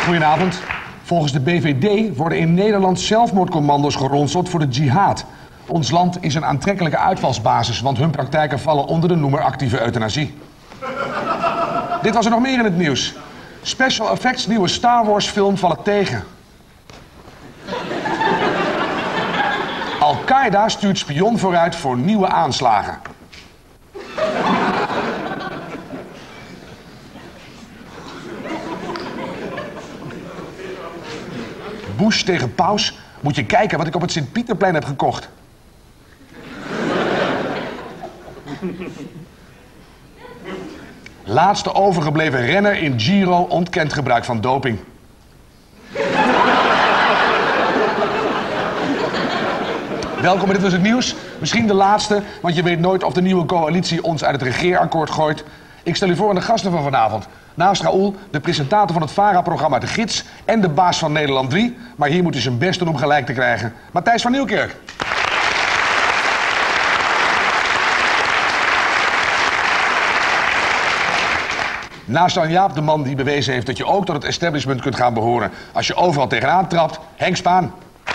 Goedenavond. Volgens de BVD worden in Nederland zelfmoordcommando's geronseld voor de jihad. Ons land is een aantrekkelijke uitvalsbasis, want hun praktijken vallen onder de noemer actieve euthanasie. Dit was er nog meer in het nieuws. Special Effects nieuwe Star Wars film vallen tegen. Al-Qaeda stuurt spion vooruit voor nieuwe aanslagen. Bush tegen Paus. Moet je kijken wat ik op het Sint-Pieterplein heb gekocht. Laatste overgebleven renner in Giro ontkent gebruik van doping. Welkom, dit was het nieuws. Misschien de laatste, want je weet nooit of de nieuwe coalitie ons uit het regeerakkoord gooit. Ik stel u voor aan de gasten van vanavond. Naast Raoul, de presentator van het VARA-programma De Gids en de baas van Nederland 3. Maar hier moet hij zijn best doen om gelijk te krijgen. Matthijs van Nieuwkerk. Naast Jan-Jaap, de man die bewezen heeft dat je ook tot het establishment kunt gaan behoren als je overal tegenaan trapt, Henk Spaan.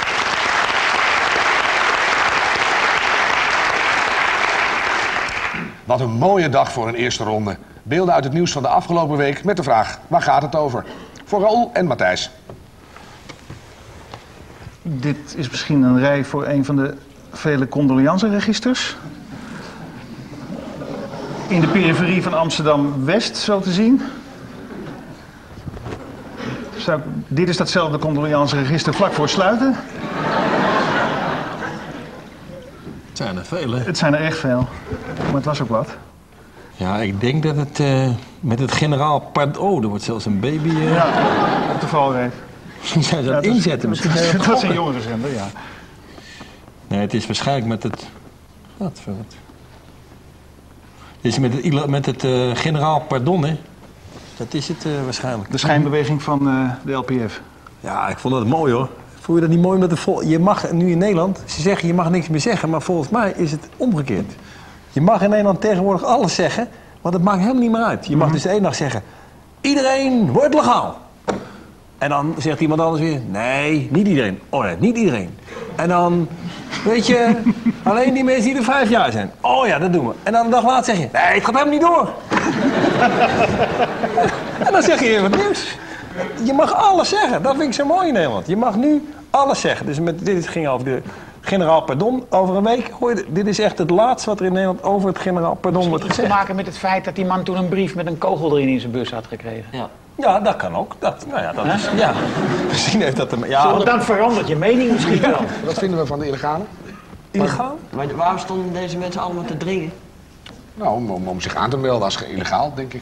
Wat een mooie dag voor een eerste ronde. Beelden uit het nieuws van de afgelopen week met de vraag, waar gaat het over? Voor Raoul en Matthijs. Dit is misschien een rij voor een van de vele condoleanceregisters. In de periferie van Amsterdam-West, zo te zien. Dit is datzelfde condoleanceregister vlak voor sluiten. Het zijn er veel, hè? Het zijn er echt veel. Maar het was ook wat. Ja, ik denk dat het met het generaal Pardon... Oh, er wordt zelfs een baby... Ja, op de valreep. Misschien zijn ze dat inzetten. Misschien zijn ze dat is een jongerenzender, ja. Nee, het is waarschijnlijk met het... Wat voor wat? Het is met het generaal Pardon, hè? Dat is het waarschijnlijk. De schijnbeweging van de LPF. Ja, ik vond dat mooi, hoor. Voel je dat niet mooi met de vol? Je mag nu in Nederland... Ze zeggen, je mag niks meer zeggen, maar volgens mij is het omgekeerd. Je mag in Nederland tegenwoordig alles zeggen, want het maakt helemaal niet meer uit. Je mag dus de ene dag zeggen, iedereen wordt legaal. En dan zegt iemand anders weer, nee, niet iedereen. Oh nee, niet iedereen. En dan, weet je, alleen die mensen die er 5 jaar zijn. Oh ja, dat doen we. En dan een dag later zeg je, nee, het gaat helemaal niet door. En dan zeg je weer wat nieuws. Je mag alles zeggen, dat vind ik zo mooi in Nederland. Je mag nu alles zeggen. Dus dit ging over de... Generaal Pardon, over een week, hoor je, dit is echt het laatste wat er in Nederland over het generaal Pardon wordt gezegd. Te maken met het feit dat die man toen een brief met een kogel erin in zijn bus had gekregen. Ja, ja, dat kan ook. Dat is, ja. Misschien heeft dat... Ja, dan verandert je mening misschien wel. Wat vinden we van de illegale? Illegaal? Maar waarom stonden deze mensen allemaal te dringen? Nou, om zich aan te melden als illegaal, denk ik.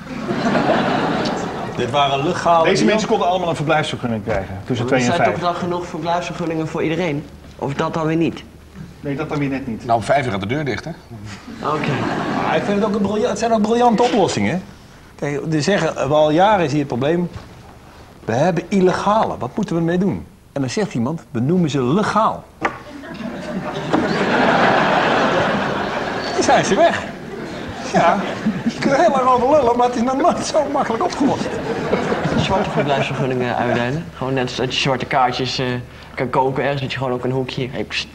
Dit waren legale... Deze mensen konden allemaal een verblijfsvergunning krijgen, tussen 2 en 5. Er zijn toch wel genoeg verblijfsvergunningen voor iedereen? Of dat dan weer niet? Nee, dat dan weer net niet. Nou, om 5 uur gaat de deur dicht, hè? Oké. Ik vind het ook het zijn ook briljante oplossingen. Kijk, ze zeggen, al jaren is hier het probleem. We hebben illegale, wat moeten we ermee doen? En dan zegt iemand, we noemen ze legaal. Dan zijn ze weg. Ja, je kunt er heel lang over lullen, maar het is nog nooit zo makkelijk opgelost. Zwarte verblijfsvergunningen uitdelen. Gewoon net als dat je zwarte kaartjes kan kopen ergens, dat je gewoon ook een hoekje... Hey, pst.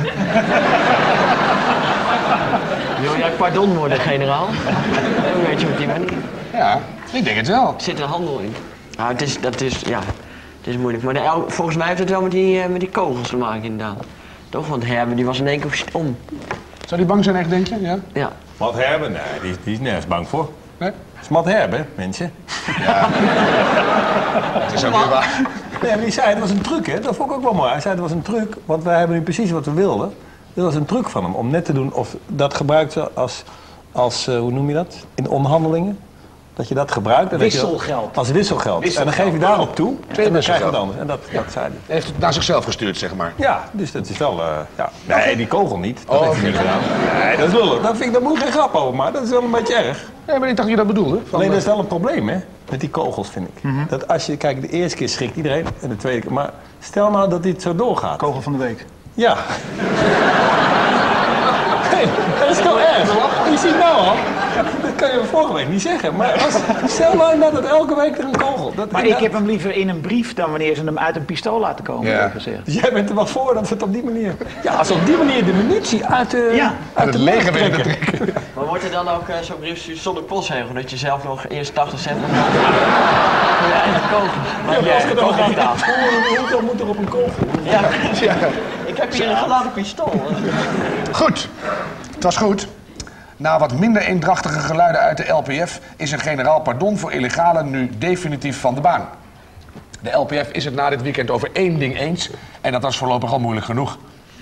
Wil jij pardon worden, generaal? Dan weet je op die manier. Ja, ik denk het wel. Er zit een handel in. Nou, het is moeilijk. Maar volgens mij heeft het wel met die kogels te maken, inderdaad. Toch? Want Herben, die was in één keer om. Zou die bang zijn echt, denk je? Ja. Ja. Matt Herben? Nee, die is nergens bang voor. Nee? Dat is Matt Herben, mensen. Ja. Het is ook weer waar. Nee, maar die zei het was een truc, hè? Dat vond ik ook wel mooi. Hij zei het was een truc, want wij hebben nu precies wat we wilden. Dit was een truc van hem, om net te doen of dat gebruikt ze als hoe noem je dat? In onderhandelingen. Dat je dat gebruikt. Wisselgeld. Als wisselgeld. En dan geef je daarop toe. Twee en dan krijg je wisselgeld. wat anders. En dat zei hij. Hij heeft het naar zichzelf gestuurd, zeg maar. Ja, dus dat is wel... ja. Nee, die kogel niet. Dat Oh, heeft hij niet gedaan. Nee, dat is lullig. Daar moet geen grap over, maar dat is wel een beetje erg. Nee, maar ik dacht dat je dat bedoelde. Alleen dat is wel een probleem, hè? Met die kogels, vind ik. Dat als je... Kijk, de eerste keer schrikt iedereen. En de tweede keer... Maar stel nou dat dit zo doorgaat. Kogel van de week. Ja. Hey, dat is toch erg? Je ziet nou al. kan je vorige week niet zeggen. Maar stel nou dat het elke week er een kogel. Maar ik heb hem liever in een brief dan wanneer ze hem uit een pistool laten komen, heb ik gezegd. Dus jij bent er wel voor dat ze het op die manier... Ja, als op die manier de munitie uit de leger weten te trekken. Maar wordt er dan ook zo'n brief gestuurd zonder postzegel, dat je zelf nog eerst 80 cent moet voor je eigen kogel? Maar jij kogel niet aan. Hoeveel moet er op een kogel? Ja. Ik heb hier een geladen pistool. Goed, het was goed. Na wat minder eendrachtige geluiden uit de LPF is een generaal pardon voor illegalen nu definitief van de baan. De LPF is het na dit weekend over één ding eens en dat was voorlopig al moeilijk genoeg.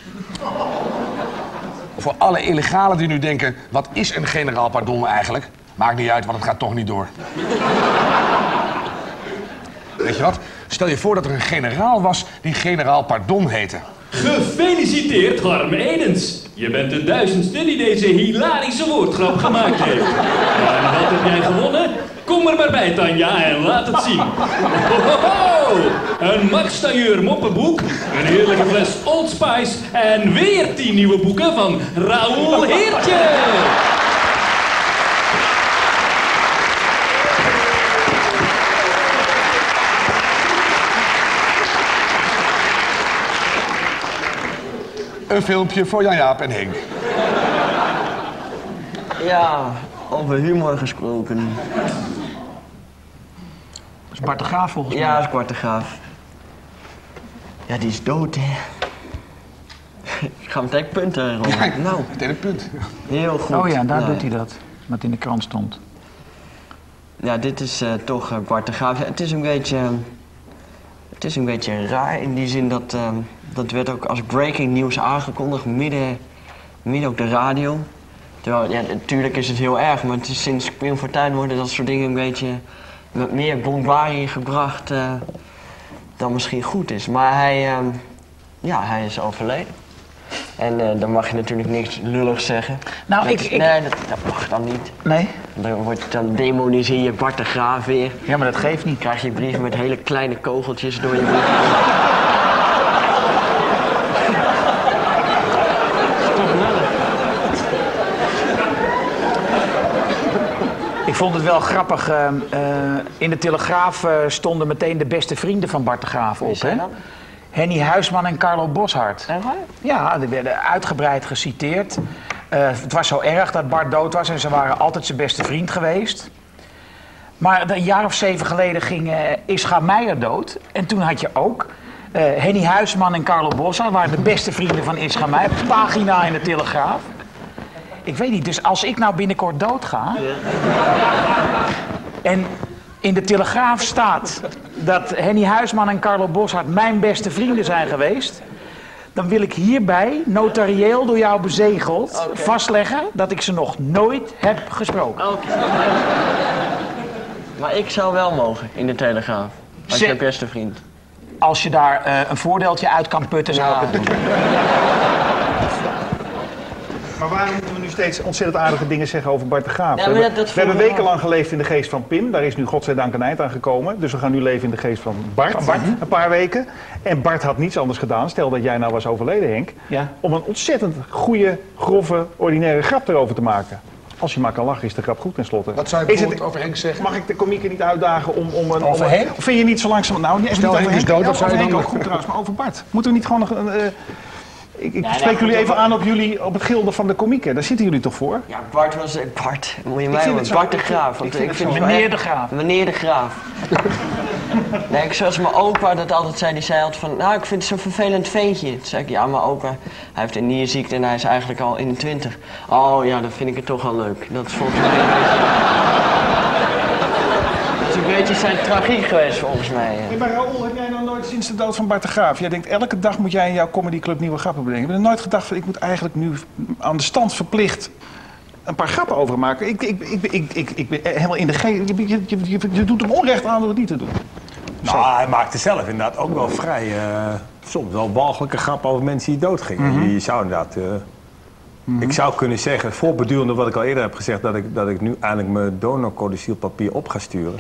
Voor alle illegalen die nu denken, wat is een generaal pardon eigenlijk? Maakt niet uit, want het gaat toch niet door. Weet je wat? Stel je voor dat er een generaal was die generaal pardon heette. Gefeliciteerd, Harm Edens. Je bent de 1000ste die deze hilarische woordgrap gemaakt heeft. En wat heb jij gewonnen? Kom er maar bij, Tanja, en laat het zien. Hohoho! Een Max Tailleur moppenboek, een heerlijke fles Old Spice en weer 10 nieuwe boeken van Raoul Heertje. Een filmpje voor Jan-Jaap en Henk. Ja, over humor gesproken. Dat is Bart de Graaf volgens mij. Ja, dat is Bart de Graaf. Ja, die is dood, hè. Ik ga meteen punten rollen. Ja, nou, meteen een punt. heel goed. Oh ja, daar Nou, doet hij dat. Wat in de krant stond. Ja, dit is toch Bart de Graaf. Ja, het is een beetje raar in die zin dat... dat werd ook als breaking nieuws aangekondigd, midden op de radio. Terwijl, ja, natuurlijk is het heel erg, maar het is sinds Pim Fortuyn worden dat soort dingen een beetje met meer bombardie gebracht dan misschien goed is. Maar hij is overleden. En dan mag je natuurlijk niks lulligs zeggen. Nou, Nee, dat mag dan niet. Nee? Dan demoniseer je Bart de Graaf weer. Ja, maar dat geeft niet. Krijg je brieven met hele kleine kogeltjes door je brief. Ik vond het wel grappig. In de Telegraaf stonden meteen de beste vrienden van Bart de Graaf op. Hè? Henny Huisman en Carlo Boszhard. Ja, die werden uitgebreid geciteerd. Het was zo erg dat Bart dood was en ze waren altijd zijn beste vriend geweest. Maar een jaar of 7 geleden ging Ischa Meijer dood. En toen had je ook Henny Huisman en Carlo Boszhard waren de beste vrienden van Ischa Meijer. Pagina in de Telegraaf. Ik weet niet, dus als ik nou binnenkort doodga... en in de Telegraaf staat dat Henny Huisman en Carlo Boszhard mijn beste vrienden zijn geweest... dan wil ik hierbij, notarieel door jou bezegeld, vastleggen dat ik ze nog nooit heb gesproken. Maar ik zou wel mogen in de Telegraaf, als je beste vriend. Als je daar een voordeeltje uit kan putten, zou ik het doen. Maar waarom moeten we nu steeds ontzettend aardige dingen zeggen over Bart de Graaf? Ja, we hebben wekenlang geleefd in de geest van Pim. Daar is nu godzijdank een eind aan gekomen. Dus we gaan nu leven in de geest van Bart. Een paar weken. En Bart had niets anders gedaan, stel dat jij nou was overleden, Henk... Ja. om een ontzettend goede, grove, ordinaire grap erover te maken. Als je maar kan lachen, is de grap goed tenslotte. Wat zou je bijvoorbeeld over Henk zeggen? Mag ik de komieken niet uitdagen om een... Over Henk? Of vind je niet zo langzaam... Nou, niet Stel Henk is dood, wat zou je dan Henk ook doen? goed trouwens, maar over Bart. Moeten we niet gewoon nog een... Ik spreek jullie even aan op het gilde van de komieken. Daar zitten jullie toch voor? Ja, Bart was... Bart, moet je mij horen. Bart de Graaf. Want ik vind Meneer de Graaf. Meneer de Graaf. Nee, zoals mijn opa dat altijd zei, die zei altijd van... Nou, ik vind het zo'n vervelend ventje. Toen zei ik, ja, maar opa, hij heeft een nierziekte en hij is eigenlijk al 21. Oh ja, dan vind ik het toch wel leuk. Dat is volgens mij... Dat is een beetje zijn tragiek geweest volgens mij. Hey, maar Raoul, heb jij nou nooit sinds de dood van Bart de Graaf... Jij denkt, elke dag moet jij in jouw comedyclub nieuwe grappen bedenken. Heb je nooit gedacht van, ik moet eigenlijk nu aan de stand verplicht... een paar grappen over maken? Ik ben helemaal in de je doet hem onrecht aan door het niet te doen. Nou, hij maakte zelf inderdaad ook wel vrij... soms wel walgelijke grappen over mensen die doodgingen. Je zou inderdaad... Ik zou kunnen zeggen, voortbedurende wat ik al eerder heb gezegd... dat ik nu eindelijk mijn donorcodicilpapier op ga sturen.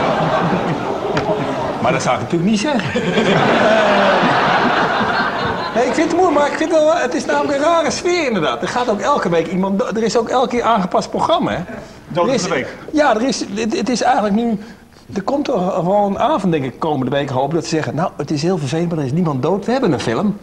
Maar dat zou ik natuurlijk niet zeggen. Nee, ik vind het moeilijk, maar ik vind het is namelijk een rare sfeer inderdaad. Er gaat ook elke week iemand... Er is ook elke keer aangepast programma, hè? Dood op de week. Ja, het is eigenlijk nu... Er komt toch gewoon een avond, denk ik, komende week hopen dat ze zeggen... Nou, het is heel vervelend, maar er is niemand dood. We hebben een film.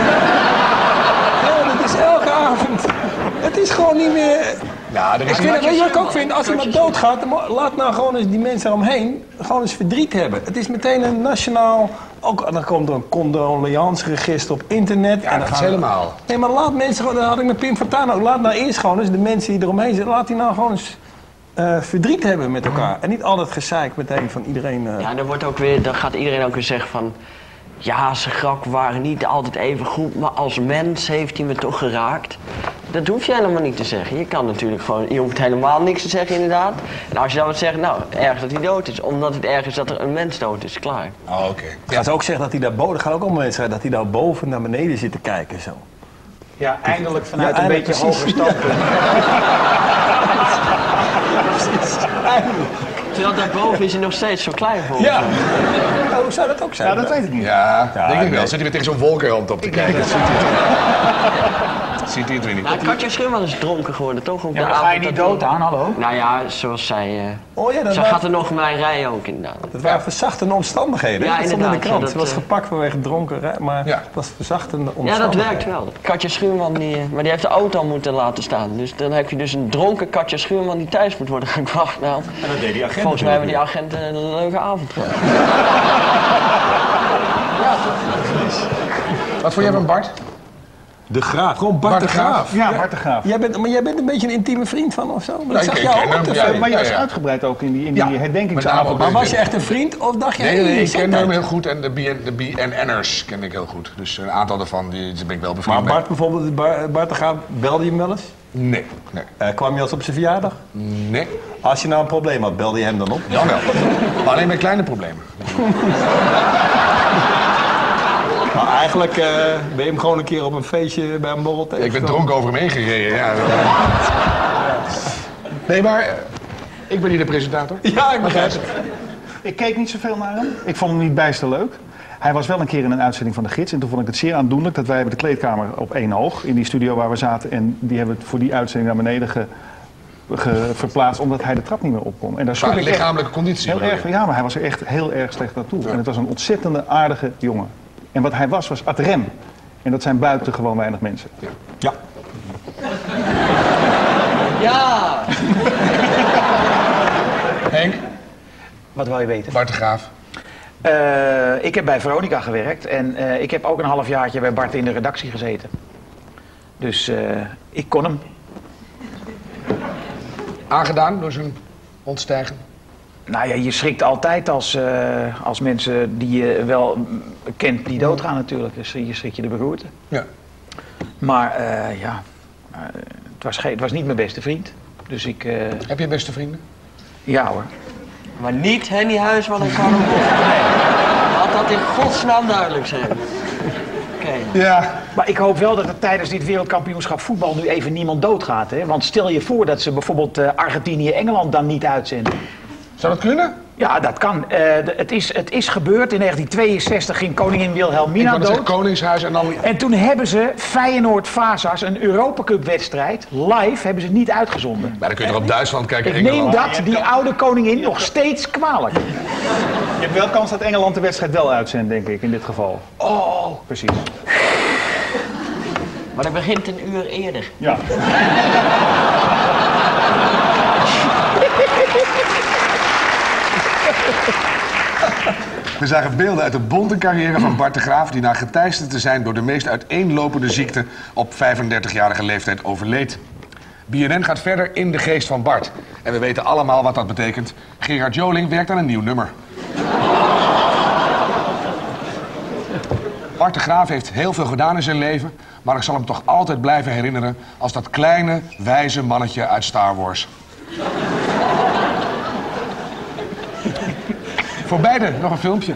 Ja, dat is elke avond. Het is gewoon niet meer... Ja, er is Weet je wat ik ook vind? Als iemand doodgaat, dan laat nou gewoon eens die mensen eromheen gewoon eens verdriet hebben. Het is meteen een nationaal... Dan komt er een condoleanceregister op internet. Ja, en dat dan is helemaal. Nee, maar laat mensen gewoon... Dat had ik met Pim Fortuyn ook. Laat nou eerst gewoon eens de mensen die eromheen zitten... Laat die nou gewoon eens verdriet hebben met elkaar. En niet altijd gezeik meteen van iedereen... Ja, dan gaat iedereen ook weer zeggen van... Ja, zijn grappen waren niet altijd even goed, maar als mens heeft hij me toch geraakt. Dat hoef je helemaal niet te zeggen. Je kan natuurlijk gewoon... Je hoeft helemaal niks te zeggen, inderdaad. En als je dan wat zegt, nou, erg dat hij dood is. Omdat het erg is dat er een mens dood is, klaar. Oh, oké. Gaan ze ook zeggen dat hij daarboven... Er gaan ook allemaal mensen zeggen dat hij daar boven naar beneden zit te kijken, zo. Ja, eindelijk vanuit Ja, een beetje precies. hoger standpunt. Terwijl daarboven is hij nog steeds zo klein voor. Ja. Hoe zou dat ook zijn? Ja, dat weet ik niet. Ja, denk ik wel. nee. Zit hij weer tegen zo'n wolkenrand op te kijken? Ziet hij het weer niet. Nou, Katja Schuurman is dronken geworden, toch? Op Ja, de maar ga je avond niet dat dood aan, hallo? Nou ja, zoals zij... Oh ja, dat zij waren, gaat er nog bij rijden ook, inderdaad. dat waren verzachtende omstandigheden. Ja, dat stond in de inderdaad, krant. ja, Ze dat, was gepakt vanwege dronken, maar Ja. het was verzachtende Ja, omstandigheden. dat werkt wel. Katja Schuurman, maar die heeft de auto al moeten laten staan. Dus dan heb je dus een dronken Katja Schuurman die thuis moet worden gebracht. Nou, En dat deed die agent. volgens mij hebben die agenten een leuke avond gehad. Wat vond jij van Bart? De Graaf. Gewoon Bart de Graaf. Ja, Bart de Graaf. Maar jij bent een beetje een intieme vriend van of zo? Maar Ja, dat zag ik jou ken ook hem, op tv. ja. Maar je was Ja. uitgebreid ook in die Ja, herdenkingsavond. met name Maar was je echt een vriend of dacht je... Nee, hey, ik zet ken dat? hem heel goed en de BNN'ers ken ik heel goed. Dus een aantal daarvan die ben ik wel bevriend Maar mee. Bart bijvoorbeeld, Bart de Graaf, belde je hem wel eens? Nee, Kwam je als op zijn verjaardag? nee. Als je nou een probleem had, belde je hem dan op? Dan wel. Maar alleen met kleine problemen. Maar eigenlijk ben je hem gewoon een keer op een feestje bij een borrel tegen. Ik ben dronken over hem heen gereden, ja. Nee, maar ik ben hier de presentator. Ja, ik begrijp het. Ik keek niet zoveel naar hem. Ik vond hem niet bijster leuk. Hij was wel een keer in een uitzending van de Gids. En toen vond ik het zeer aandoenlijk dat wij hebben de kleedkamer op 1 hoog. In die studio waar we zaten. En die hebben het voor die uitzending naar beneden verplaatst. Omdat hij de trap niet meer op kon. En daar schrok Qua ik echt lichamelijke conditie. heel bedoel je? erg. Ja, maar hij was er echt heel erg slecht naartoe. En het was een ontzettende aardige jongen. En wat hij was ad rem. En dat zijn buitengewoon weinig mensen. Ja. Ja! Henk, Wat wil je weten? Bart de Graaf. Ik heb bij Veronica gewerkt en ik heb ook een halfjaartje bij Bart in de redactie gezeten. Dus ik kon hem. Aangedaan door zijn ontstijgen. Nou ja, je schrikt altijd als mensen die je wel kent die doodgaan natuurlijk. Dus je schrikt je de beroerte. Ja. Maar het was niet mijn beste vriend. Dus ik, Heb je beste vrienden? ja hoor. Maar niet Henny Huisman en Carlo Bos. Laat dat in godsnaam duidelijk zijn. Oké. Ja. Maar ik hoop wel dat er tijdens dit wereldkampioenschap voetbal nu even niemand doodgaat. Hè? Want stel je voor dat ze bijvoorbeeld Argentinië-Engeland dan niet uitzenden. Zou dat kunnen? Ja, dat kan. Het is gebeurd. In 1962 ging koningin Ik Wilhelmina wou net zeggen dood. Koningshuis en dan... En toen hebben ze Feyenoord-Vasas, een Europacup-wedstrijd, live hebben ze niet uitgezonden. Maar dan kun je toch op Duitsland kijken. Ik neem Engeland. dat die oude koningin nog steeds kwalijk. Je hebt wel kans dat Engeland de wedstrijd wel uitzendt, denk ik, in dit geval. Oh, Precies. Maar dat begint een uur eerder. Ja. We zagen beelden uit de bonte carrière van Bart de Graaf... die na geteisterd te zijn door de meest uiteenlopende ziekte... op 35-jarige leeftijd overleed. BNN gaat verder in de geest van Bart. En we weten allemaal wat dat betekent. Gerard Joling werkt aan een nieuw nummer. Bart de Graaf heeft heel veel gedaan in zijn leven... maar ik zal hem toch altijd blijven herinneren... als dat kleine, wijze mannetje uit Star Wars. Voor beiden nog een filmpje.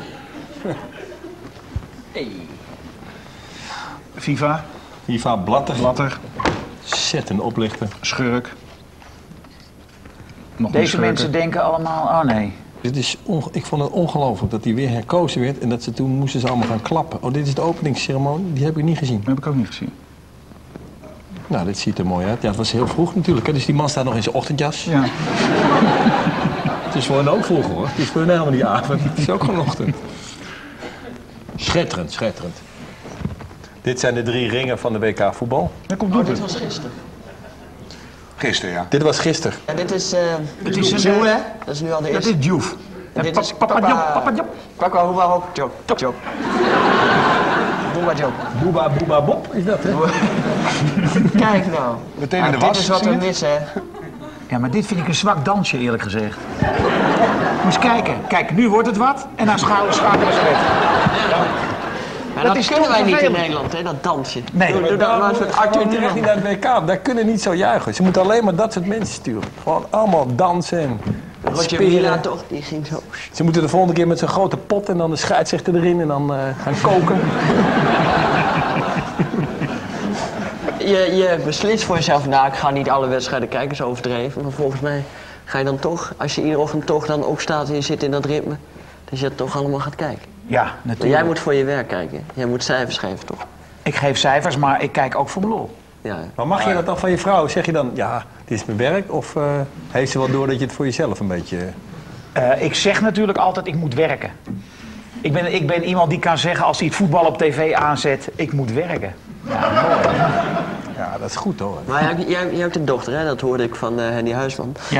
FIFA, Iva Blatter. Blatter, Zet een oplichter. Schurk. Nog meer deze schurken. mensen denken allemaal, oh nee. Ik vond het ongelooflijk dat hij weer herkozen werd en dat ze toen moesten ze allemaal gaan klappen. Oh, dit is de openingsceremonie, die heb ik niet gezien. Dat heb ik ook niet gezien. Nou, dit ziet er mooi uit. Ja, het was heel vroeg natuurlijk, hè? Dus die man staat nog in zijn ochtendjas. Ja. Het is voor hen ook vroeg hoor. Het is voor hen helemaal niet avond, het is ook gewoon ochtend. Schitterend, schitterend. Dit zijn de 3 ringen van de WK voetbal. Dat komt goed. Dit was gisteren. Gisteren, ja. Dit was gisteren. Ja, dit is... Het is Joe, een... hè? Dat is nu al de Dat eerste. is Diouf. En dit is Papa Job. Job. Boeba Job. Boeba, boeba, bob, is dat hè? Kijk nou. Meteen in de Dit was, is wat zie we je? missen, hè? Ja, maar dit vind ik een zwak dansje, eerlijk gezegd. Moet eens kijken. Kijk, nu wordt het wat en dan schakelen ze weg. Maar Dat dat is kunnen toch wij niet in vervelend? Nederland, hè? Dat dansje. Nee. Doe dat maar eens met Arthur terecht niet Newman. naar het WK. Daar kunnen niet zo juichen. Ze moeten alleen maar dat soort mensen sturen. Gewoon allemaal dansen en Roger Mila spelen. toch, die ging zo. Ze moeten de volgende keer met zo'n grote pot en dan de scheidsrechter erin en dan gaan koken. Je beslist voor jezelf, nou, ik ga niet alle wedstrijden kijken, is overdreven. Maar volgens mij ga je dan toch, als je iedere ochtend toch dan opstaat en je zit in dat ritme, dat je het toch allemaal gaat kijken. Ja, Maar natuurlijk. jij moet voor je werk kijken. Jij moet cijfers geven, toch? Ik geef cijfers, maar ik kijk ook voor mijn lol. Ja. Maar mag je dat dan van je vrouw? Zeg je dan, ja, dit is mijn werk? Of heeft ze wel door dat je het voor jezelf een beetje... Ik zeg natuurlijk altijd, ik moet werken. Ik ben iemand die kan zeggen als hij het voetbal op tv aanzet, ik moet werken. Ja, dat is goed hoor. Maar jij hebt een dochter, hè? Dat hoorde ik van Henny Huisman. Ja.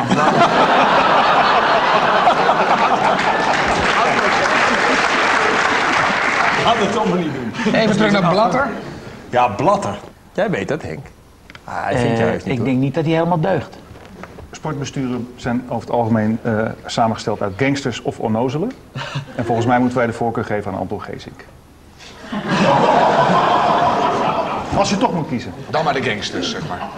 Laat het allemaal niet doen. Even terug naar Blatter. Ja, Blatter. Jij weet dat, Henk. Ah, hij vindt juist niet ik hoor. denk niet dat hij helemaal deugt. Sportbesturen zijn over het algemeen samengesteld uit gangsters of onnozelen. En volgens mij moeten wij de voorkeur geven aan Anton Geesink. Als je toch moet kiezen. Dan maar de gangsters, zeg maar.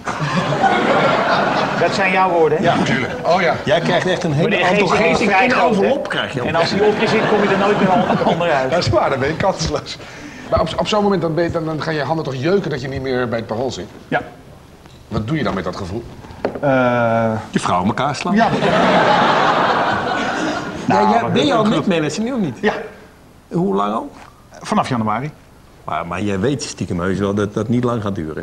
Dat zijn jouw woorden, hè? Ja, Tuurlijk. Oh ja. Jij krijgt echt een hele Meneer aantal Geesink krijgt een geld, hè? envelop krijg je. En als hij op je zit, kom je er nooit meer onderuit. Dat is waar, dan ben je kansloos. Maar op zo'n moment dan gaan je handen toch jeuken dat je niet meer bij het parool zit. Ja. Wat doe je dan met dat gevoel? Je vrouw elkaar slaan. Ja. Ben je al netmanager nu of niet? Ja. Hoe lang al? Vanaf januari. Maar jij weet stiekem heus wel dat dat niet lang gaat duren.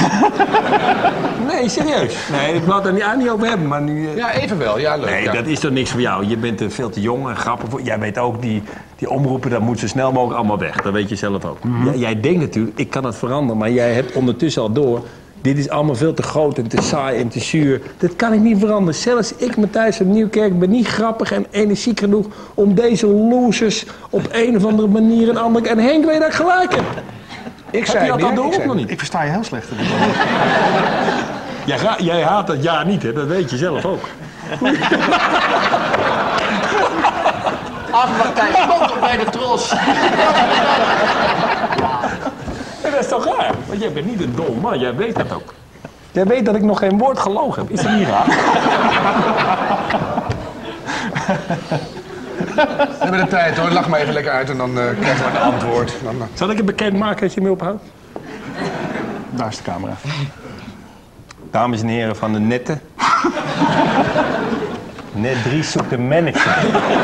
Nee, serieus. Nee, ik wil het er niet over hebben, maar nu... Ja, even wel. Ja, leuk. Nee, ja. dat is toch niks voor jou. Je bent veel te jong en grappig voor. Jij weet ook, die omroepen, dat moet zo snel mogelijk allemaal weg. Dat weet je zelf ook. Jij denkt natuurlijk, ik kan het veranderen, maar jij hebt ondertussen al door. Dit is allemaal veel te groot en te saai en te zuur. Dat kan ik niet veranderen. Zelfs ik, Matthijs van Nieuwkerk, ben niet grappig en energiek genoeg om deze losers op een of andere manier een andere... En Henk weet dat ik gelijk heb. Ik Heb je dat al ik door of zei nog niet? Ik versta je heel slecht. Jij haat dat ja niet, hè? Dat weet je zelf ook. Ach, Martijn, komt op bij de tros. En dat is toch raar? Want jij bent niet een dom man, jij weet dat ook. Jij weet dat ik nog geen woord gelogen heb. Is dat niet raar? We hebben de tijd hoor, lach maar even lekker uit en dan krijgen we een antwoord. Dan, Zal ik het bekend maken dat je me ophoudt? Daar is de camera. Dames en heren van de netten. Net 3 zoekt een manager.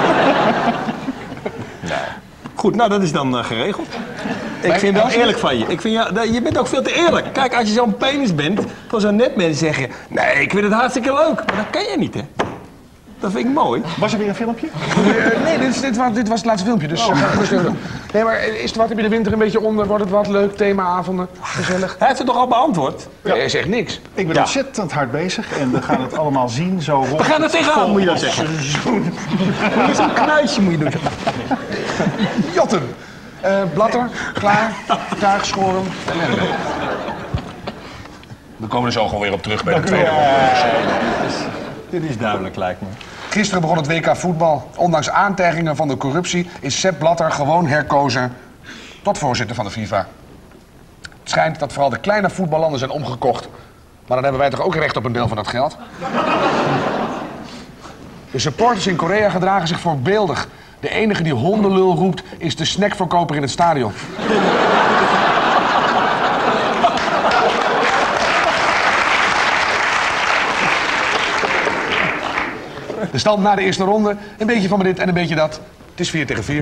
Nee. Goed, nou dat is dan geregeld. Ik vind het wel eerlijk van je. Ik vind je bent ook veel te eerlijk. Kijk, als je zo'n penis bent, van zo'n netmens zeg je... Nee, ik vind het hartstikke leuk. Maar dat kan je niet, hè. Dat vind ik mooi. Was er weer een filmpje? nee, dit was het laatste filmpje, dus rustig doen. Nee, maar is het wat? Heb je de winter een beetje onder? Wordt het wat? Leuk, themaavonden, gezellig? Hij heeft het toch al beantwoord? Ja. Hij zegt niks. Ik ben ontzettend hard bezig en we gaan het allemaal zien zo rond. We gaan er tegenaan, moet je dat zeggen. Zo'n knuisje moet je doen. Jotten. Blatter, klaar, taart, schoren, ellende. We komen er zo gewoon weer op terug bij de tweede. Dit is duidelijk, lijkt me. Gisteren begon het WK voetbal. Ondanks aantijgingen van de corruptie is Sepp Blatter gewoon herkozen tot voorzitter van de FIFA. Het schijnt dat vooral de kleine voetballanden zijn omgekocht. Maar dan hebben wij toch ook recht op een deel van dat geld? De supporters in Korea gedragen zich voorbeeldig. De enige die hondenlul roept is de snackverkoper in het stadion. De stand na de eerste ronde. Een beetje van dit en een beetje dat. Het is 4 tegen 4.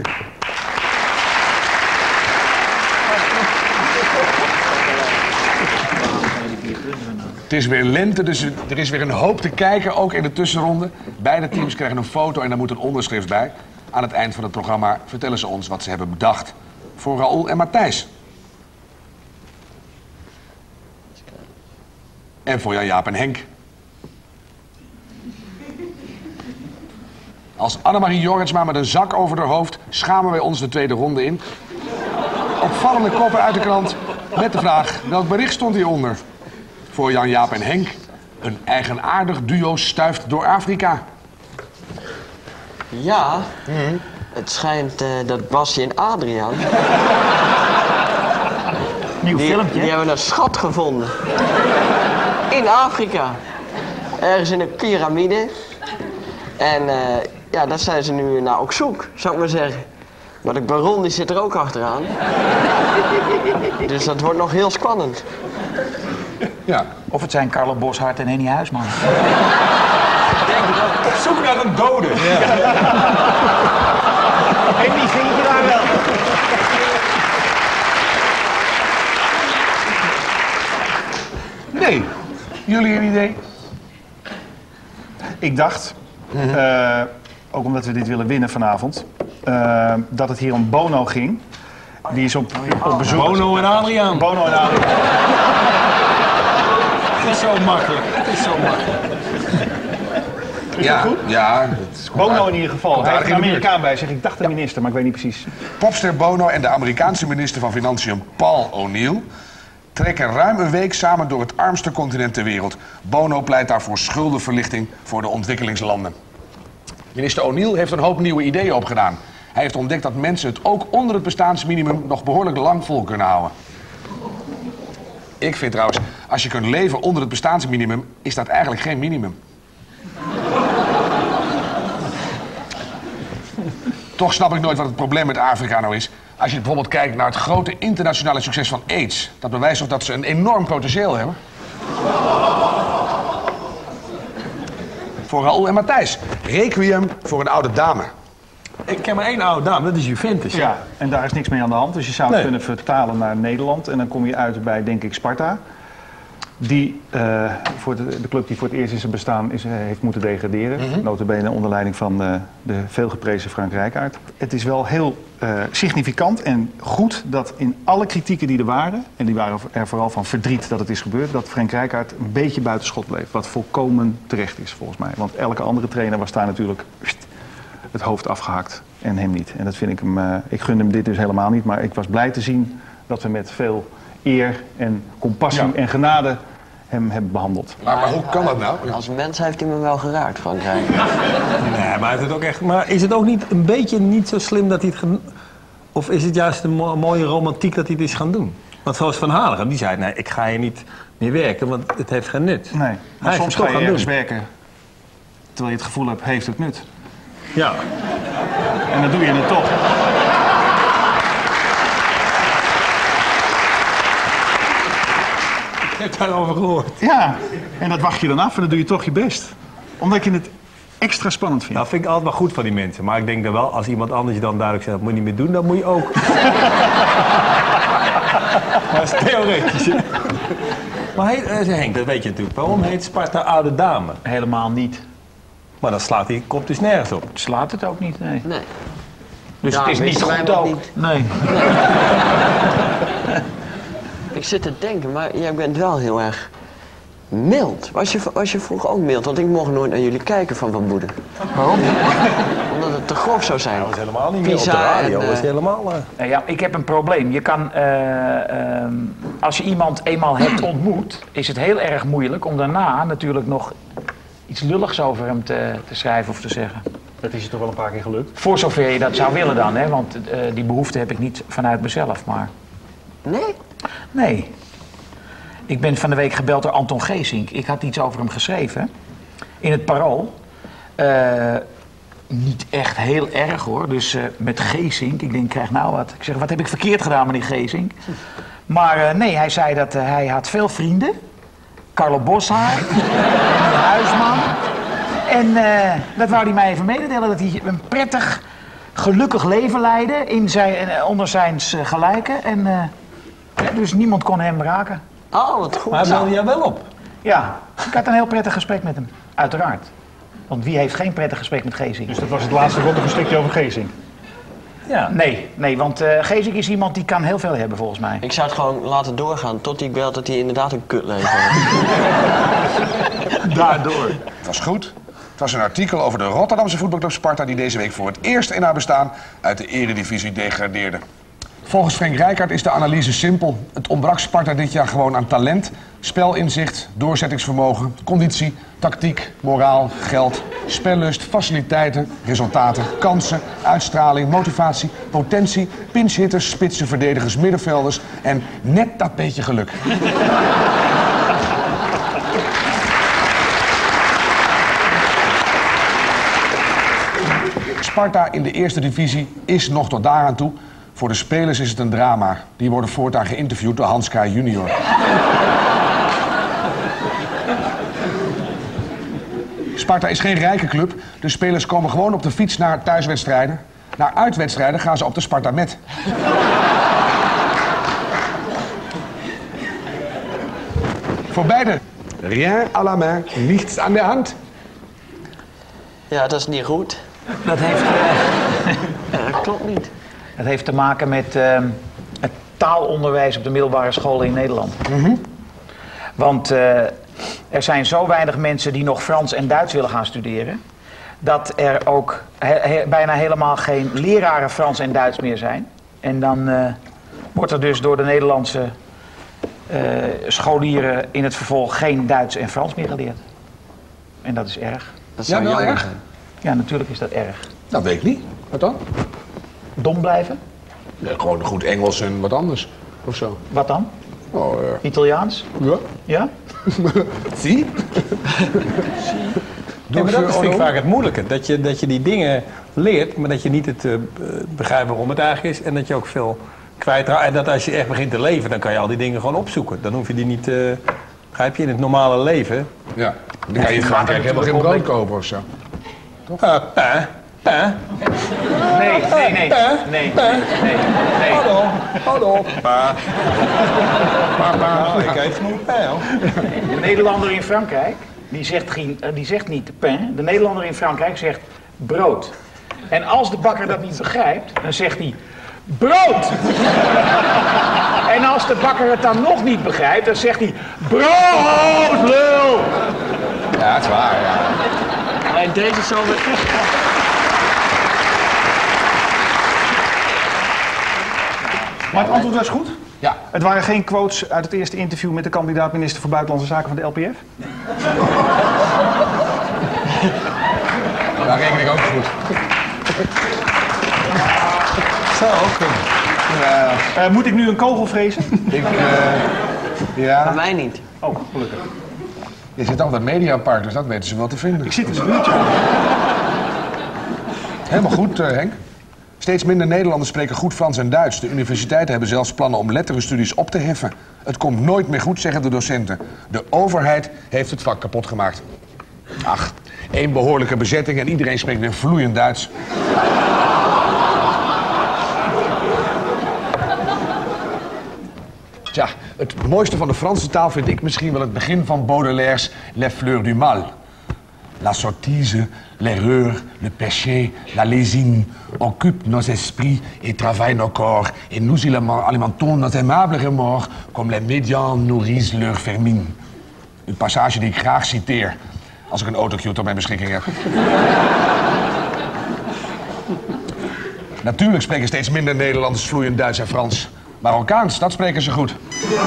Het is weer lente, dus er is weer een hoop te kijken, ook in de tussenronde. Beide teams krijgen een foto en daar moet een onderschrift bij. Aan het eind van het programma vertellen ze ons wat ze hebben bedacht. Voor Raoul en Matthijs. En voor Jan-Jaap en Henk. Als Annemarie Jorritsma met een zak over haar hoofd schamen wij ons de tweede ronde in. Opvallende koppen uit de krant met de vraag: welk bericht stond hieronder? Voor Jan-Jaap en Henk. Een eigenaardig duo stuift door Afrika. Ja, het schijnt dat Bassie en Adriaan... Nieuw filmpje. Die hebben een schat gevonden. In Afrika. Ergens in een piramide. En ja, daar zijn ze nu naar op zoek, zou ik maar zeggen. Maar de baron die zit er ook achteraan. Dus dat wordt nog heel spannend. Ja. Of het zijn Carlo Boszhard en Henny Huisman. Op zoek naar een dode. Ja. En die vind je daar wel. Nee. Jullie een idee? Ik dacht, ook omdat we dit willen winnen vanavond, dat het hier om Bono ging. Die is op bezoek. Bono en Adriaan. Bono en Adriaan. Het is zo makkelijk. Het is zo makkelijk. Ja, het is Bono in ieder geval. Hij heeft een in de buurt. Amerikaan bij zich. Ik dacht de minister, maar ik weet niet precies. Popster Bono en de Amerikaanse minister van Financiën Paul O'Neill trekken ruim een week samen door het armste continent ter wereld. Bono pleit daarvoor schuldenverlichting voor de ontwikkelingslanden. Minister O'Neill heeft een hoop nieuwe ideeën opgedaan. Hij heeft ontdekt dat mensen het ook onder het bestaansminimum nog behoorlijk lang vol kunnen houden. Ik vind trouwens, als je kunt leven onder het bestaansminimum, is dat eigenlijk geen minimum. Toch snap ik nooit wat het probleem met Afrika nou is. Als je bijvoorbeeld kijkt naar het grote internationale succes van AIDS. Dat bewijst toch dat ze een enorm potentieel hebben. Voor Raoul en Matthijs. Requiem voor een oude dame. Ik ken maar één oude dame, dat is Juventus. Ja, en daar is niks mee aan de hand. Dus je zou het kunnen vertalen naar Nederland. En dan kom je uit bij, denk ik, Sparta. Die, voor de club die voor het eerst in zijn bestaan heeft moeten degraderen. Nota bene onder leiding van de veelgeprezen Frank Rijkaard. Het is wel heel significant en goed dat in alle kritieken die er waren... en die waren er vooral van verdriet dat het is gebeurd... dat Frank Rijkaard een beetje buitenschot bleef. Wat volkomen terecht is, volgens mij. Want elke andere trainer was daar natuurlijk het hoofd afgehakt. En hem niet. En dat vind ik hem... ik gun hem dit dus helemaal niet. Maar ik was blij te zien dat we met veel eer en compassie en genade hem hebben behandeld. Maar hoe kan dat nou? Als mens heeft hij me wel geraakt, Frankrijk. Nee, maar, het ook echt, maar is het ook niet een beetje niet zo slim dat hij het... Of is het juist een mooie romantiek dat hij het is gaan doen? Want zoals Van Hanegem, die zei, nee, ik ga hier niet meer werken, want het heeft geen nut. Nee, maar Hij soms is het ga toch je gaan ergens doen. werken terwijl je het gevoel hebt, heeft het nut. Ja. En dan doe je het toch. Ik heb daarover gehoord. Ja, en dat wacht je dan af en dan doe je toch je best. Omdat je het extra spannend vindt. Dat vind ik altijd wel goed van die mensen. Maar ik denk dan wel, als iemand anders je dan duidelijk zegt, dat moet je niet meer doen, dan moet je ook. Maar dat is theoretisch. Hè? Maar Henk, dat weet je natuurlijk. Waarom heet Sparta Oude Dame? Helemaal niet. Maar dan slaat die kop dus nergens op. Slaat het ook niet, nee. Nee. Dus Ja, het is niet wisten wij goed nog ook. niet. Nee. Ik zit te denken, maar jij bent wel heel erg mild. Was je vroeger ook mild? Want ik mocht nooit naar jullie kijken van Van Boeden. Waarom? Omdat het te grof zou zijn. Dat was helemaal niet meer op de Pisa radio. en, Dat was helemaal... Ja, ik heb een probleem. Je kan, als je iemand eenmaal hebt ontmoet, is het heel erg moeilijk om daarna natuurlijk nog iets lulligs over hem te schrijven of te zeggen. Dat is je toch wel een paar keer gelukt? Voor zover je dat zou willen dan, hè? Want die behoefte heb ik niet vanuit mezelf, maar... Nee? Nee. Ik ben van de week gebeld door Anton Geesink. Ik had iets over hem geschreven. In het Parool. Niet echt heel erg hoor. Dus met Geesink. Ik denk, ik krijg nou wat. Ik zeg, wat heb ik verkeerd gedaan, meneer Geesink? Maar nee, hij zei dat hij had veel vrienden. Carlo Boszhard. Henny Huisman. En dat wou hij mij even mededelen, dat hij een prettig, gelukkig leven leidde onder zijn gelijken. En dus niemand kon hem raken. Oh, wat goed. Maar hij belde jou wel op. Ja, ik had een heel prettig gesprek met hem, uiteraard. Want wie heeft geen prettig gesprek met Geesink? Dus dat was het laatste rondje stukje over Geesink. Ja. Nee, want Geesink is iemand die kan heel veel hebben volgens mij. Ik zou het gewoon laten doorgaan tot hij belt dat hij inderdaad een kutleven heeft. Daardoor. Het was goed. Het was een artikel over de Rotterdamse voetbalclub Sparta die deze week voor het eerst in haar bestaan uit de eredivisie degradeerde. Volgens Frank Rijkaard is de analyse simpel. Het ontbrak Sparta dit jaar gewoon aan talent, spelinzicht, doorzettingsvermogen, conditie, tactiek, moraal, geld, spellust, faciliteiten, resultaten, kansen, uitstraling, motivatie, potentie, pinchhitters, spitsen, verdedigers, middenvelders en net dat beetje geluk. Sparta in de eerste divisie is nog tot daaraan toe. Voor de spelers is het een drama. Die worden voortaan geïnterviewd door Hans K. junior. Sparta is geen rijke club. De spelers komen gewoon op de fiets naar thuiswedstrijden. Naar uitwedstrijden gaan ze op de Sparta met. Voor beide. Rien à la main, niets aan de hand. Ja, dat is niet goed. Dat heeft, Ja, dat klopt niet. dat heeft te maken met het taalonderwijs op de middelbare scholen in Nederland. Want er zijn zo weinig mensen die nog Frans en Duits willen gaan studeren, dat er ook bijna helemaal geen leraren Frans en Duits meer zijn. En dan wordt er dus door de Nederlandse scholieren in het vervolg geen Duits en Frans meer geleerd. En dat is erg. Dat zou Ja, wel jammer erg. zijn. Ja, natuurlijk is dat erg. Dat weet ik niet. Wat dan? Dom blijven? Nee, gewoon goed Engels en wat anders. Of zo. Wat dan? Oh, Italiaans? ja. Ja? Zie? Ja, maar dat vind ik vaak het moeilijke. Dat je die dingen leert, maar dat je niet het begrijpt waarom het eigenlijk is. En dat je ook veel kwijtraakt. En dat als je echt begint te leven, dan kan je al die dingen gewoon opzoeken. Dan hoef je die niet, begrijp je, in het normale leven. Ja. Dan kan je in Frankrijk helemaal geen brood kopen of zo. Nee. Hallo, pa. Papa, ik eet genoeg pijl. De Nederlander in Frankrijk, die zegt niet pain. De Nederlander in Frankrijk zegt brood. En als de bakker dat niet begrijpt, dan zegt hij brood! En als de bakker het dan nog niet begrijpt, dan zegt hij brood, lul! Ja, het is waar, ja. En deze zomer... Maar het antwoord was goed? Ja. Het waren geen quotes uit het eerste interview met de kandidaat-minister voor Buitenlandse Zaken van de LPF? Daar reken ik ook goed. Zou ook kunnen. Moet ik nu een kogel vrezen? Bij Ja. mij niet. Oh, gelukkig. Je zit altijd Mediapark, dus dat weten ze wel te vinden. Ik zit in zijn buurtje. Helemaal goed, Henk. Steeds minder Nederlanders spreken goed Frans en Duits. De universiteiten hebben zelfs plannen om letterenstudies op te heffen. Het komt nooit meer goed, zeggen de docenten. De overheid heeft het vak kapot gemaakt. Ach, één behoorlijke bezetting en iedereen spreekt weer vloeiend Duits. Tja, het mooiste van de Franse taal vind ik misschien wel het begin van Baudelaire's Les Fleurs du Mal. La sottise, l'erreur, le péché, la lésine occupent nos esprits et travaillent nos corps. Et nous alimentons nos aimables remords comme les médians nourrissent leur vermine. Een passage die ik graag citeer als ik een autocue tot mijn beschikking heb. Natuurlijk spreken steeds minder Nederlanders vloeiend Duits en Frans. Marokkaans, dat spreken ze goed.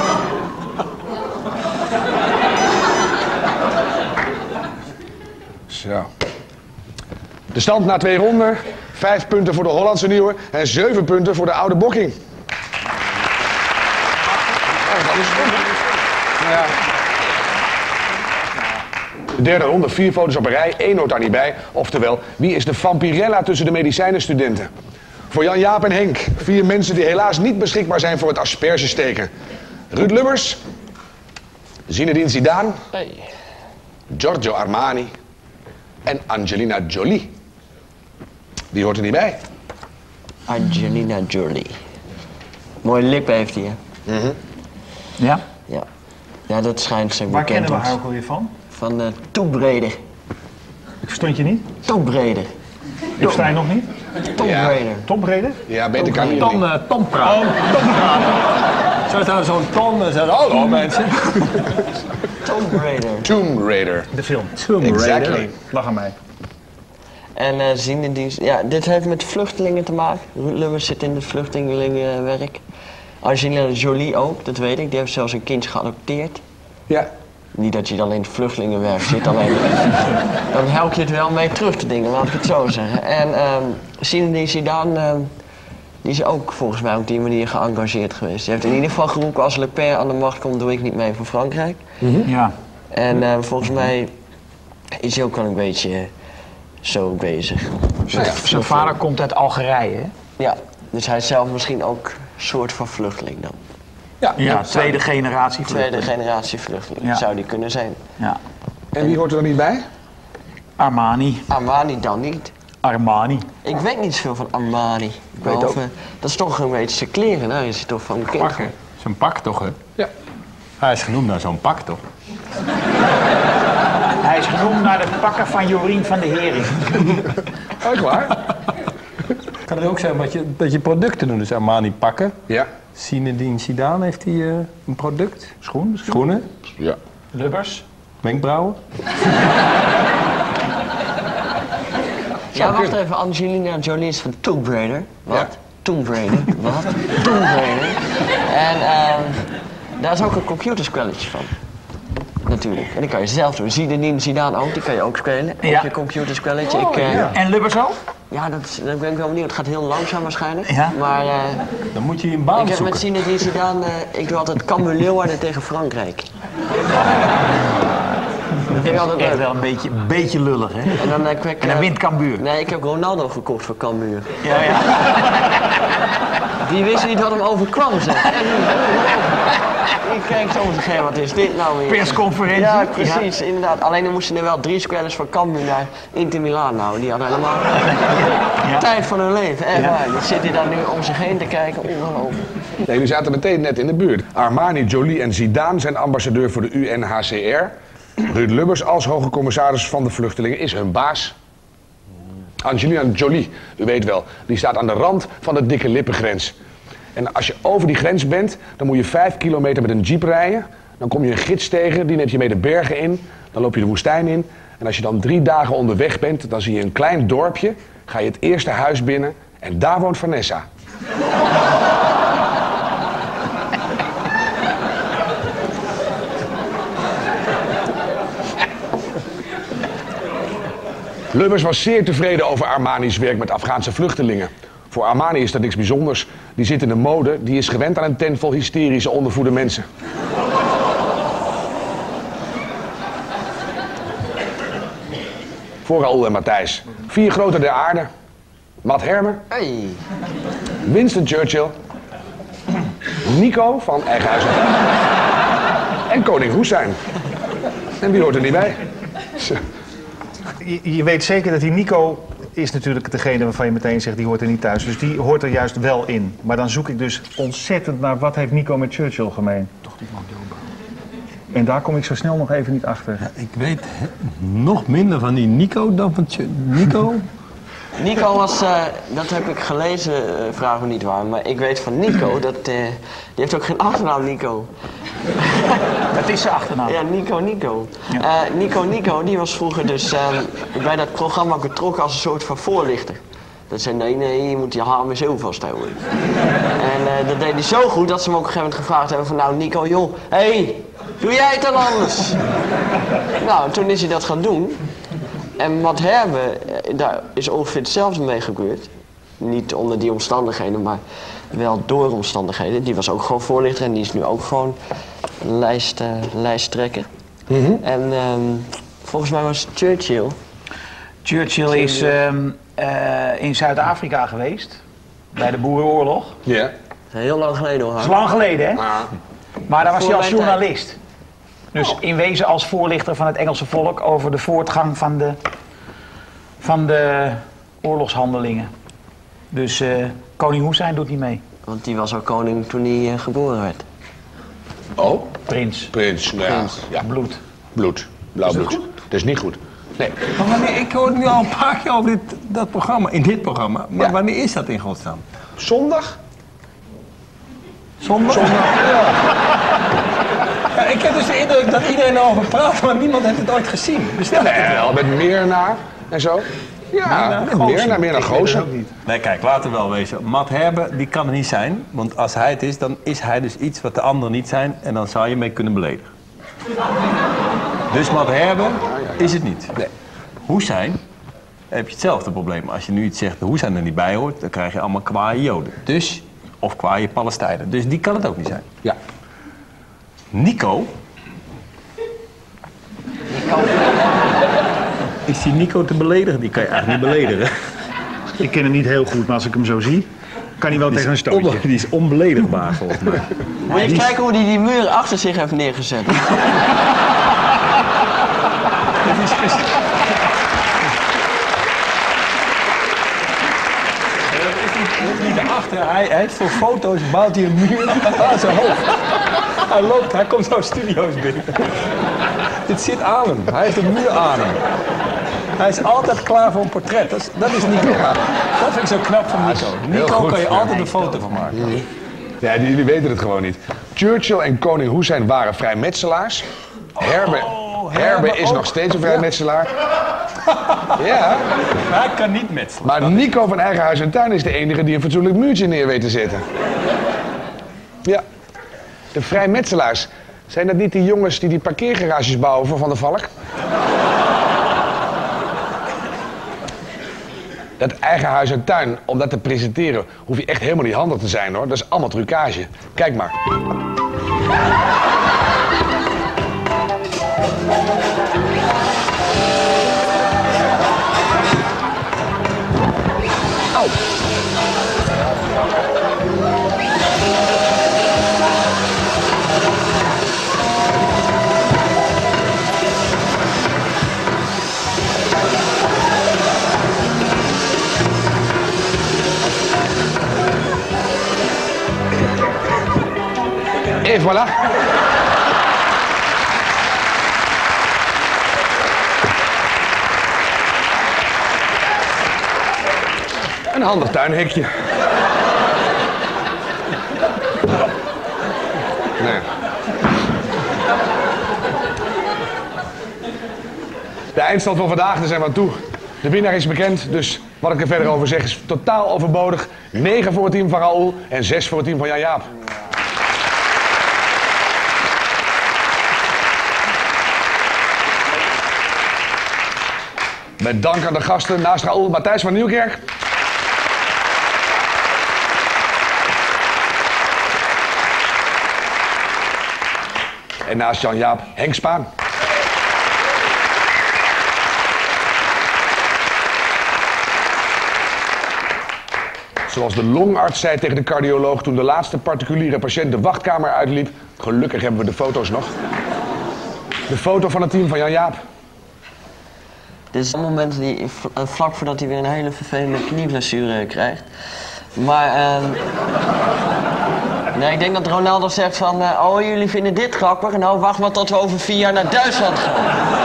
Zo. De stand na 2 ronden. 5 punten voor de Hollandse nieuwe en 7 punten voor de oude bokking. Oh, dat is goed. Nou ja. De derde ronde, 4 foto's op een rij, 1 hoort daar niet bij. Oftewel, wie is de vampirella tussen de medicijnenstudenten? Voor Jan, Jaap en Henk, 4 mensen die helaas niet beschikbaar zijn voor het aspergesteken. Ruud Lubbers, Zinedine Zidane, Giorgio Armani, En Angelina Jolie. Die hoort er niet bij. Angelina Jolie. Mooie lippen heeft hij, hè? Ja? Ja. Ja, dat schijnt zo Waar bekend. kennen we haar ook alweer van? Van Tomb Raider. Ik verstond je niet. Tomb Raider. Ik versta je nog niet. Tomb Ja. Raider. Tom Raider? Ja, beter kan niet. Tom praat. Zo staat zo'n Tom en zegt, hallo mensen. Tomb Raider. Tomb Raider. De film. Tomb Exactly. Lach aan mij. En ziekendienst. Ja, dit heeft met vluchtelingen te maken. Ruud Lubbers zit in het vluchtelingenwerk. Angelina Jolie ook, dat weet ik. Die heeft zelfs een kindje geadopteerd. Ja. Niet dat je dan in het vluchtelingenwerk zit, alleen dan help je het wel mee terug te dingen, laat ik het zo zeggen. En Zinedine Zidane, die is ook volgens mij op die manier geëngageerd geweest. Die heeft in ieder geval geroepen, als Le Pen aan de macht komt, doe ik niet mee voor Frankrijk. Ja. En volgens mij is hij ook wel een beetje zo bezig. Zijn vader komt uit Algerije, hè? Ja, dus hij is zelf misschien ook een soort van vluchteling dan. Ja, tweede generatie Tweede generatie vluchteling, Ja. zou die kunnen zijn. Ja. En wie hoort er dan niet bij? Armani. Armani dan niet. Armani. Ik weet niet zoveel van Armani. Behalve, dat is toch een beetje zijn kleren, daar is hij toch van bekend. Pakken. Zo'n pak toch, hè? Ja. Hij is genoemd naar zo'n pak, toch? Hij is genoemd naar de pakken van Jorien van de Hering. Echt waar? Kan het ook zijn dat je producten doen, dus Armani pakken. Ja. Zinedine Zidane heeft hij een product. Schoen? Schoenen, Ja. Lubbers. wenkbrauwen. Ja, wacht even. Angelina Jolie is van Tomb Raider. Wat? Ja. Tomb Raider. Wat? Tomb Raider. En daar is ook een computerspelletje van. Natuurlijk. En die kan je zelf doen. Zinedine Zidane ook, die kan je ook spelen. Ja. Op je computerspelletje. En Lubbers ook? Ja, daar ben ik wel benieuwd. Het gaat heel langzaam waarschijnlijk. Ja. Maar Dan moet je een baan ik heb met zoeken. Zinedine Zidane, ik doe altijd Cambuur Leeuwarden tegen Frankrijk. Dat vind ik altijd Echt leuk. wel een beetje lullig, hè? En dan heb ik... En dan wint Cambuur. Nee, ik heb Ronaldo gekocht voor Cambuur. Ja, ja. Die wist niet wat hem overkwam, zeg. Ik kijk zo om zich heen, wat is dit nou weer? Persconferentie. Ja, precies, inderdaad. Alleen dan moesten er wel 3 spelers van Cambuur naar Inter Milaan houden. Die hadden helemaal tijd van hun leven, echt waar. Die zit hij dan nu om zich heen te kijken, ongelooflijk. Nee, jullie zaten meteen net in de buurt. Armani, Jolie en Zidane zijn ambassadeur voor de UNHCR. Ruud Lubbers als hoge commissaris van de vluchtelingen is hun baas. Angelina Jolie, u weet wel, die staat aan de rand van de dikke lippengrens. En als je over die grens bent, dan moet je 5 kilometer met een jeep rijden. Dan kom je een gids tegen, die neemt je mee de bergen in. Dan loop je de woestijn in. En als je dan 3 dagen onderweg bent, dan zie je een klein dorpje. Ga je het eerste huis binnen en daar woont Vanessa. Lubbers was zeer tevreden over Armani's werk met Afghaanse vluchtelingen. Voor Armani is dat niks bijzonders. Die zit in de mode, die is gewend aan een tent vol hysterische, ondervoede mensen. Voor Raoul en Matthijs. 4 groten der aarde. Matt Herme, Hey. Winston Churchill, Nico van Eigenhuis en koning Hoesijn. En wie hoort er niet bij? Je weet zeker dat die Nico is natuurlijk degene waarvan je meteen zegt die hoort er niet thuis. Dus die hoort er juist wel in. Maar dan zoek ik dus ontzettend naar wat heeft Nico met Churchill gemeen. Toch die Moldova. En daar kom ik zo snel nog even niet achter. Ja, ik weet nog minder van die Nico dan van Nico. Nico was, dat heb ik gelezen, vraag me niet waar, maar ik weet van Nico, die heeft ook geen achternaam Nico. Dat is zijn achternaam. Ja, Nico. Nico, die was vroeger dus bij dat programma betrokken als een soort van voorlichter. Dat zei, nee, je moet je hamer zo vasthouden. En dat deed hij zo goed dat ze hem ook op een gegeven moment gevraagd hebben van, nou Nico, joh, hey, doe jij het dan anders? Nou, toen is hij dat gaan doen. En wat Herbe, daar is ongeveer hetzelfde mee gebeurd. Niet onder die omstandigheden, maar wel door omstandigheden. Die was ook gewoon voorlichter en die is nu ook gewoon lijsttrekker. En volgens mij was Churchill. Churchill is in Zuid-Afrika geweest. Bij de Boerenoorlog. Ja. Heel lang geleden hoor. Dat is lang geleden, hè? Maar daar was hij als Voor mijn journalist. Dus in wezen als voorlichter van het Engelse volk over de voortgang van de van de oorlogshandelingen. Dus koning Hoesijn doet niet mee. Want die was al koning toen hij geboren werd. Oh? Prins. Prins, nou ja. Ja. Bloed. Bloed. Blauw bloed. Dat is niet goed. Nee. Maar wanneer, ik hoor nu al een paar keer over dat programma, in dit programma. Maar Ja. wanneer is dat in godsnaam? Zondag? Zondag? Ja, ik heb dus de indruk dat iedereen erover praat, maar niemand heeft het ooit gezien. Bestel ik het wel. Wel, met Meerna en zo. Ja, met Meerna Goossen. Nee, kijk, laten we wel wezen. Matt Herbe, die kan er niet zijn. Want als hij het is, dan is hij dus iets wat de anderen niet zijn. En dan zou je mee kunnen beledigen. Dus Matt Herbe is het niet. Nee. Hoesijn, heb je hetzelfde probleem. Als je nu iets zegt dat Hoesijn er niet bij hoort, dan krijg je allemaal kwaaie Joden. Dus, of kwaaie Palestijnen. Dus die kan het ook niet zijn. Ja. Nico. Is die Nico te beledigen? Die kan je eigenlijk niet beledigen. Ik ken hem niet heel goed, maar als ik hem zo zie, kan hij wel tegen een stootje. Die is onbeledigbaar volgens mij. Moet je kijken hoe hij die muur achter zich heeft neergezet. Niet daarachter, hij heeft voor foto's, bouwt hij een muur aan zijn hoofd. Hij loopt, hij komt zo studio's binnen. Dit zit aan hem, hij heeft een muur aan hem. Hij is altijd klaar voor een portret, dat is Nico. Dat vind ik zo knap van Nico. Nico goed, kan je ja. altijd een foto van maken. Ja, jullie weten het gewoon niet. Churchill en koning Hoesijn waren vrijmetselaars. Herbe is ook. nog steeds een vrijmetselaar. Ja, Maar hij kan niet metselen. maar Nico van Eigen Huis en Tuin is de enige die een fatsoenlijk muurtje neer weet te zetten. Ja, de vrijmetselaars. Zijn dat niet die jongens die parkeergarages bouwen voor Van der Valk? Dat Eigen Huis en Tuin, om dat te presenteren, hoef je echt helemaal niet handig te zijn hoor. Dat is allemaal trucage. Kijk maar. Et voilà. Een handig tuinhekje. Nee. De eindstand van vandaag, daar zijn we aan toe. De winnaar is bekend, dus wat ik er verder over zeg is totaal overbodig. 9 voor het team van Raoul en 6 voor het team van Jan Jaap. Met dank aan de gasten naast Raoul, Matthijs van Nieuwkerk. En naast Jan Jaap, Henk Spaan. Zoals de longarts zei tegen de cardioloog toen de laatste particuliere patiënt de wachtkamer uitliep. Gelukkig hebben we de foto's nog. De foto van het team van Jan Jaap. Dit is een moment die vlak voordat hij weer een hele vervelende knieblessure krijgt. Maar nee, ik denk dat Ronaldo zegt van, oh jullie vinden dit grappig, nou wacht maar tot we over 4 jaar naar Duitsland gaan.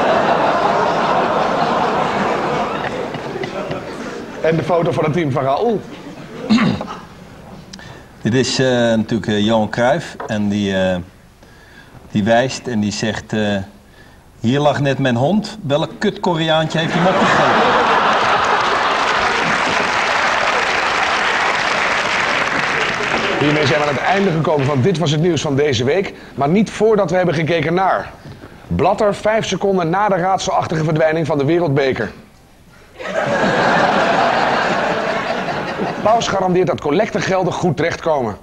En de foto van het team van Raoul. Dit is natuurlijk Johan Cruijff en die wijst en die zegt... hier lag net mijn hond, welk kut Koreaantje heeft hem opgegeten? Hiermee zijn we aan het einde gekomen van Dit Was Het Nieuws van deze week. Maar niet voordat we hebben gekeken naar... Blatter 5 seconden na de raadselachtige verdwijning van de wereldbeker. Paus garandeert dat collectegelden goed terechtkomen.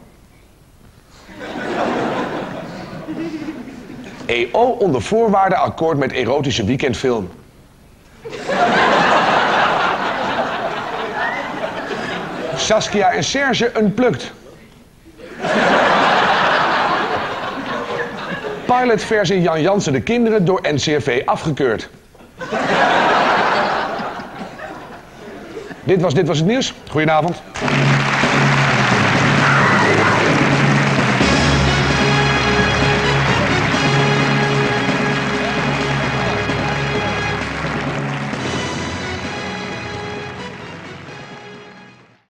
EO onder voorwaarden akkoord met erotische weekendfilm. Saskia en Serge unplugged. Pilotversie Jan Jansen de kinderen door NCRV afgekeurd. Dit was het nieuws. Goedenavond.